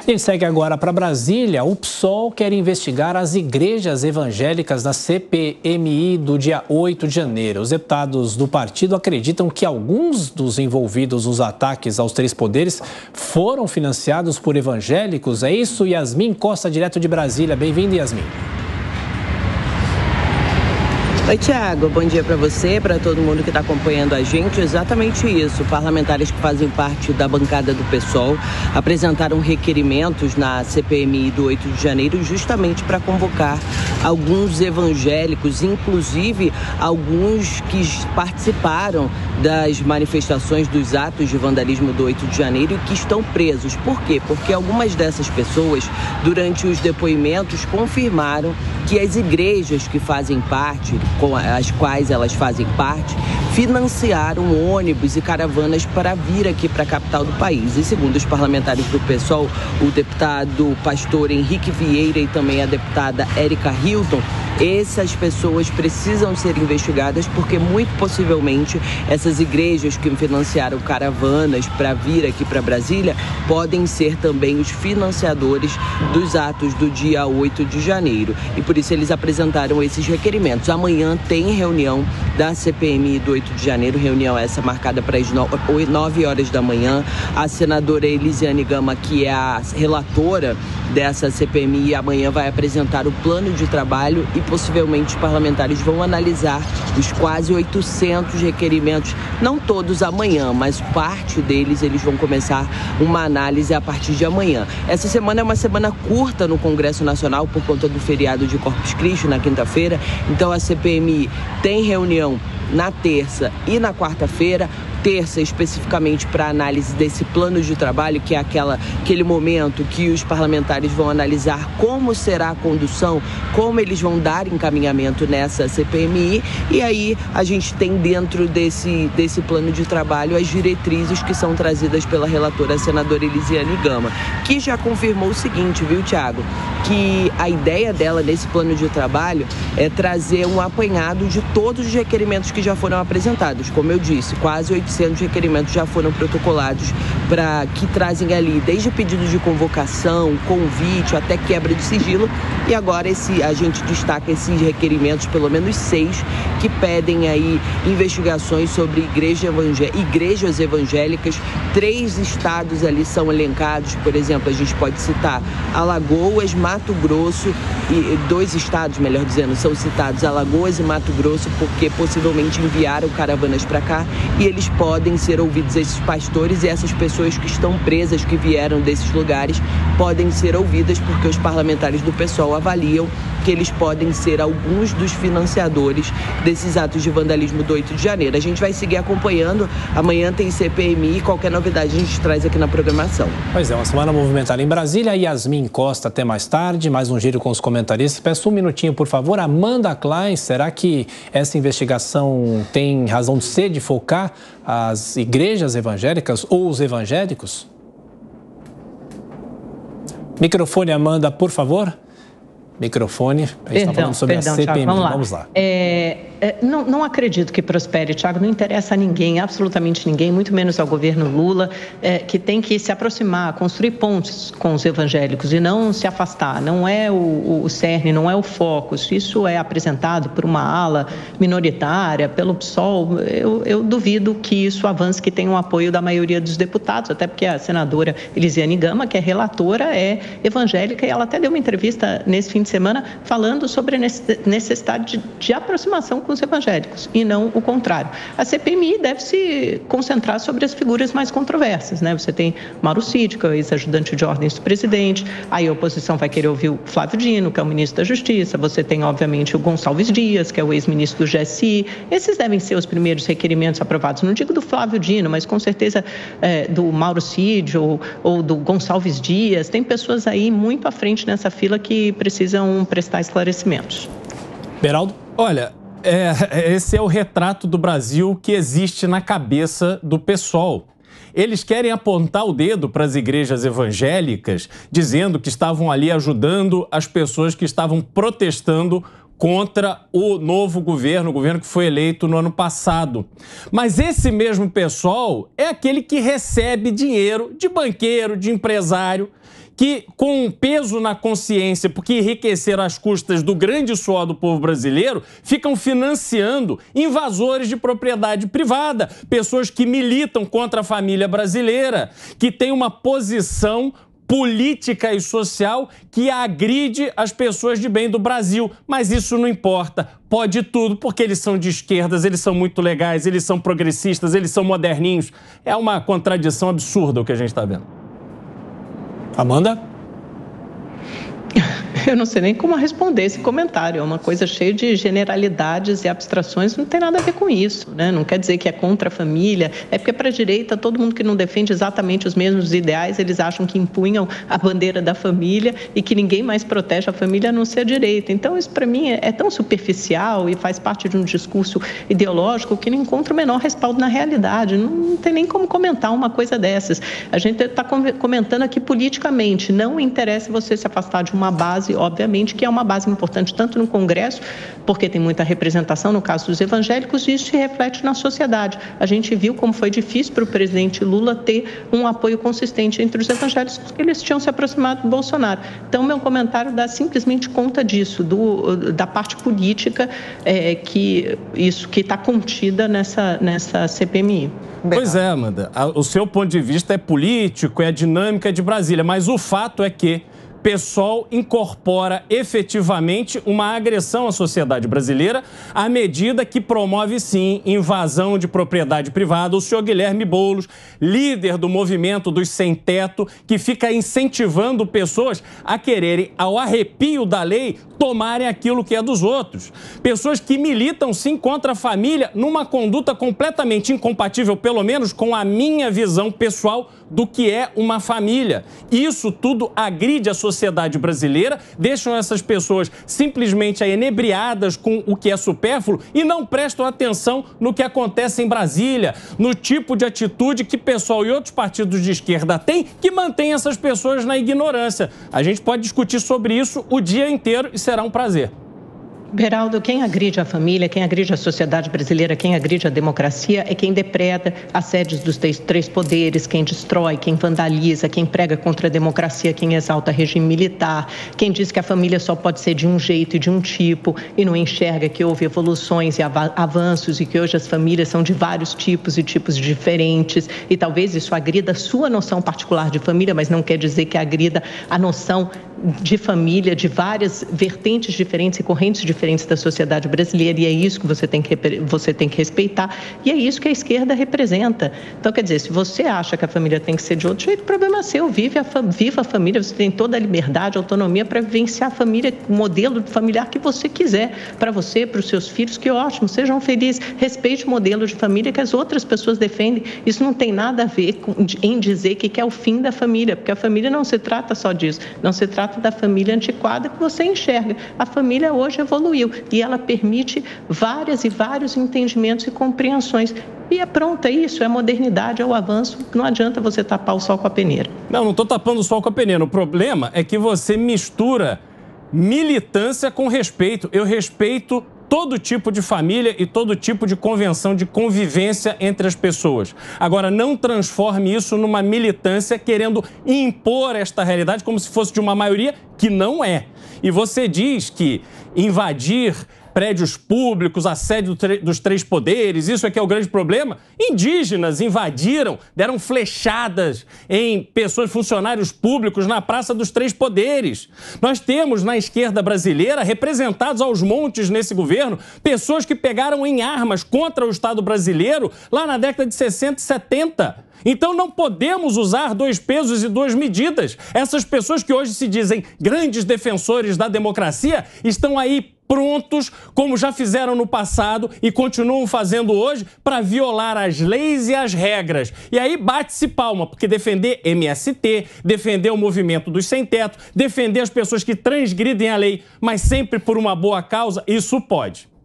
A gente segue agora para Brasília. O PSOL quer investigar as igrejas evangélicas na CPMI do dia 8 de janeiro. Os deputados do partido acreditam que alguns dos envolvidos nos ataques aos três poderes foram financiados por evangélicos. É isso, Yasmin Costa, direto de Brasília. Bem-vinda, Yasmin. Oi, Tiago. Bom dia para você, para todo mundo que está acompanhando a gente. Exatamente isso. Parlamentares que fazem parte da bancada do PSOL apresentaram requerimentos na CPMI do 8 de janeiro justamente para convocar alguns evangélicos, inclusive alguns que participaram das manifestações, dos atos de vandalismo do 8 de janeiro e que estão presos. Por quê? Porque algumas dessas pessoas, durante os depoimentos, confirmaram que as igrejas que fazem parte, com as quais elas fazem parte, financiaram ônibus e caravanas para vir aqui para a capital do país. E segundo os parlamentares do PSOL, o deputado pastor Henrique Vieira e também a deputada Érica Hilton, essas pessoas precisam ser investigadas porque muito possivelmente essas igrejas que financiaram caravanas para vir aqui para Brasília podem ser também os financiadores dos atos do dia 8 de janeiro. E por isso eles apresentaram esses requerimentos. Amanhã tem reunião da CPMI do 8 de janeiro, reunião essa marcada para as 9 horas da manhã. A senadora Elisiane Gama, que é a relatora dessa CPMI, amanhã vai apresentar o plano de trabalho e possivelmente os parlamentares vão analisar os quase 800 requerimentos, não todos amanhã, mas parte deles eles vão começar uma análise a partir de amanhã. Essa semana é uma semana curta no Congresso Nacional por conta do feriado de Corpus Christi na quinta-feira, então a CPMI tem reunião na terça e na quarta-feira. Terça especificamente para análise desse plano de trabalho, que é aquele momento que os parlamentares vão analisar como será a condução, como eles vão dar encaminhamento nessa CPMI, e aí a gente tem dentro desse plano de trabalho as diretrizes que são trazidas pela relatora a senadora Elisiane Gama, que já confirmou o seguinte, viu, Tiago, que a ideia dela nesse plano de trabalho é trazer um apanhado de todos os requerimentos que já foram apresentados. Como eu disse, quase 800 requerimentos já foram protocolados, que trazem ali desde pedido de convocação, convite, até quebra de sigilo. E agora a gente destaca esses requerimentos, pelo menos 6, que pedem aí investigações sobre igrejas evangélicas. 3 estados ali são elencados, por exemplo, a gente pode citar Alagoas, Mato Grosso, e 2 estados, melhor dizendo, são citados Alagoas e Mato Grosso, porque possivelmente enviaram caravanas para cá e eles podem ser ouvidos, esses pastores e essas pessoas que estão presas, que vieram desses lugares, podem ser ouvidas porque os parlamentares do PSOL avaliam que eles podem ser alguns dos financiadores desses atos de vandalismo do 8 de janeiro. A gente vai seguir acompanhando, amanhã tem CPMI, qualquer novidade a gente traz aqui na programação. Pois é, uma semana movimentada em Brasília. Yasmin Costa, até mais tarde, mais um giro com os comentaristas. Peço um minutinho, por favor. Amanda Klein, será que essa investigação tem razão de ser, de focar as igrejas evangélicas ou os evangélicos? Microfone, Amanda, por favor. Microfone, a gente está falando sobre a CPMI. Thiago, vamos lá. Não acredito que prospere, Thiago, não interessa a ninguém, absolutamente ninguém, muito menos ao governo Lula, que tem que se aproximar, construir pontes com os evangélicos e não se afastar. Não é o cerne, não é o foco. Se isso é apresentado por uma ala minoritária, pelo PSOL, eu duvido que isso avance, que tenha o apoio da maioria dos deputados, até porque a senadora Elisiane Gama, que é relatora, é evangélica, e ela até deu uma entrevista nesse fim de semana falando sobre a necessidade de aproximação com os evangélicos e não o contrário. A CPMI deve se concentrar sobre as figuras mais controversas, né? Você tem Mauro Cid, que é o ex-ajudante de ordens do presidente, aí a oposição vai querer ouvir o Flávio Dino, que é o ministro da Justiça, você tem, obviamente, o Gonçalves Dias, que é o ex-ministro do GSI. Esses devem ser os primeiros requerimentos aprovados. Não digo do Flávio Dino, mas com certeza do Mauro Cid ou do Gonçalves Dias. Tem pessoas aí muito à frente nessa fila que precisam prestar esclarecimentos. Beraldo? Olha, esse é o retrato do Brasil que existe na cabeça do PSOL. Eles querem apontar o dedo para as igrejas evangélicas, dizendo que estavam ali ajudando as pessoas que estavam protestando contra o novo governo, o governo que foi eleito no ano passado. Mas esse mesmo pessoal é aquele que recebe dinheiro de banqueiro, de empresário, que com um peso na consciência, porque enriqueceram às custas do grande suor do povo brasileiro, ficam financiando invasores de propriedade privada, pessoas que militam contra a família brasileira, que têm uma posição política e social que agride as pessoas de bem do Brasil. Mas isso não importa, pode tudo, porque eles são de esquerdas, eles são muito legais, eles são progressistas, eles são moderninhos. É uma contradição absurda o que a gente está vendo. Amanda? Eu não sei nem como responder esse comentário. É uma coisa cheia de generalidades e abstrações, não tem nada a ver com isso, né? Não quer dizer que é contra a família, é porque para a direita, todo mundo que não defende exatamente os mesmos ideais, eles acham que impunham a bandeira da família e que ninguém mais protege a família a não ser a direita. Então, isso para mim é tão superficial e faz parte de um discurso ideológico que não encontra o menor respaldo na realidade. Não tem nem como comentar uma coisa dessas. A gente está comentando aqui politicamente, não interessa você se afastar de uma base, obviamente, que é uma base importante tanto no Congresso, porque tem muita representação no caso dos evangélicos, e isso se reflete na sociedade. A gente viu como foi difícil para o presidente Lula ter um apoio consistente entre os evangélicos, porque eles tinham se aproximado do Bolsonaro. Então, meu comentário dá simplesmente conta disso, da parte política que está contida nessa CPMI. Pois é, Amanda. O seu ponto de vista é político, é a dinâmica de Brasília, mas o fato é que PSOL incorpora efetivamente uma agressão à sociedade brasileira à medida que promove, sim, invasão de propriedade privada. O senhor Guilherme Boulos, líder do movimento dos sem-teto, que fica incentivando pessoas a quererem, ao arrepio da lei, tomarem aquilo que é dos outros. Pessoas que militam, sim, contra a família numa conduta completamente incompatível, pelo menos com a minha visão pessoal do que é uma família. Isso tudo agride a sociedade brasileira, deixam essas pessoas simplesmente enebriadas com o que é supérfluo e não prestam atenção no que acontece em Brasília, no tipo de atitude que PSOL e outros partidos de esquerda têm, que mantém essas pessoas na ignorância. A gente pode discutir sobre isso o dia inteiro e será um prazer. Beraldo, quem agride a família, quem agride a sociedade brasileira, quem agride a democracia é quem depreda as sedes dos três poderes, quem destrói, quem vandaliza, quem prega contra a democracia, quem exalta regime militar, quem diz que a família só pode ser de um jeito e de um tipo e não enxerga que houve evoluções e avanços e que hoje as famílias são de vários tipos e tipos diferentes e talvez isso agrida a sua noção particular de família, mas não quer dizer que agrida a noção de família de várias vertentes diferentes e correntes diferentes da sociedade brasileira, e é isso que você tem que respeitar, e é isso que a esquerda representa. Então, quer dizer, se você acha que a família tem que ser de outro jeito, o problema é seu, viva a família, você tem toda a liberdade, autonomia para vivenciar a família, o modelo familiar que você quiser, para você, para os seus filhos, que ótimo, sejam felizes, respeite o modelo de família que as outras pessoas defendem. Isso não tem nada a ver em dizer que é o fim da família, porque a família não se trata só disso, não se trata da família antiquada que você enxerga. A família hoje evoluiu e ela permite vários entendimentos e compreensões. E é pronto, é isso, é a modernidade, é o avanço. Não adianta você tapar o sol com a peneira. Não estou tapando o sol com a peneira. O problema é que você mistura militância com respeito. Eu respeito todo tipo de família e todo tipo de convenção de convivência entre as pessoas. Agora, não transforme isso numa militância querendo impor esta realidade como se fosse de uma maioria que não é. E você diz que invadir prédios públicos, assédio dos três poderes, isso é que é o grande problema. Indígenas invadiram, deram flechadas em pessoas, funcionários públicos na Praça dos Três Poderes. Nós temos na esquerda brasileira, representados aos montes nesse governo, pessoas que pegaram em armas contra o Estado brasileiro lá na década de 60 e 70. Então não podemos usar dois pesos e duas medidas. Essas pessoas que hoje se dizem grandes defensores da democracia estão aí prontos, como já fizeram no passado e continuam fazendo hoje, para violar as leis e as regras. E aí bate-se palma, porque defender MST, defender o movimento dos sem-teto, defender as pessoas que transgridem a lei, mas sempre por uma boa causa, isso pode.